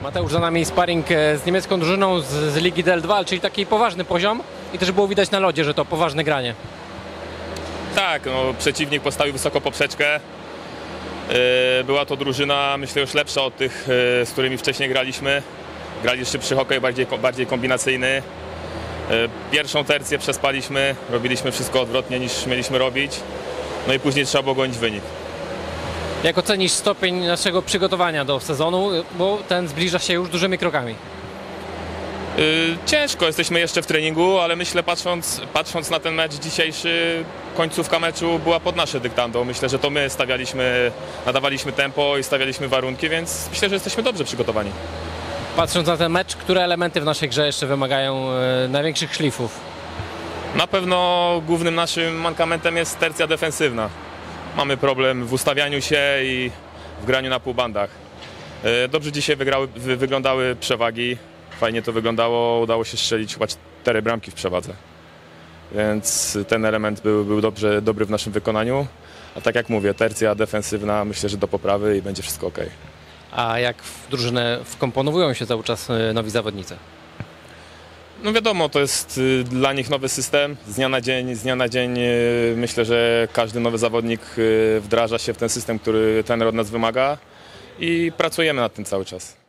Mateusz, za nami sparring z niemiecką drużyną z Ligi DL2, czyli taki poważny poziom i też było widać na lodzie, że to poważne granie. Tak, no, przeciwnik postawił wysoko poprzeczkę. Była to drużyna, myślę, już lepsza od tych, z którymi wcześniej graliśmy. Grali szybszy hokej, bardziej kombinacyjny. Pierwszą tercję przespaliśmy, robiliśmy wszystko odwrotnie niż mieliśmy robić. No i później trzeba było gonić wynik. Jak ocenisz stopień naszego przygotowania do sezonu, bo ten zbliża się już dużymi krokami? Ciężko, jesteśmy jeszcze w treningu, ale myślę, patrząc na ten mecz dzisiejszy, końcówka meczu była pod nasze dyktando. Myślę, że to my nadawaliśmy tempo i stawialiśmy warunki, więc myślę, że jesteśmy dobrze przygotowani. Patrząc na ten mecz, które elementy w naszej grze jeszcze wymagają największych szlifów? Na pewno głównym naszym mankamentem jest tercja defensywna. Mamy problem w ustawianiu się i w graniu na półbandach. Dobrze dzisiaj wyglądały przewagi. Fajnie to wyglądało, udało się strzelić chyba 4 bramki w przewadze. Więc ten element był dobry w naszym wykonaniu. A tak jak mówię, tercja defensywna myślę, że do poprawy i będzie wszystko ok. A jak w drużynę wkomponowują się cały czas nowi zawodnicy? No wiadomo, to jest dla nich nowy system. Z dnia na dzień myślę, że każdy nowy zawodnik wdraża się w ten system, który trener od nas wymaga i pracujemy nad tym cały czas.